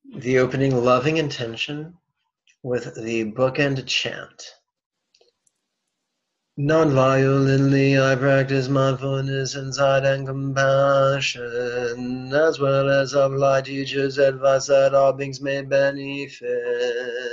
The opening loving intention with the bookend chant. Non-violently I practice mindfulness, insight, and compassion, as well as of light teachers' advice that all beings may benefit.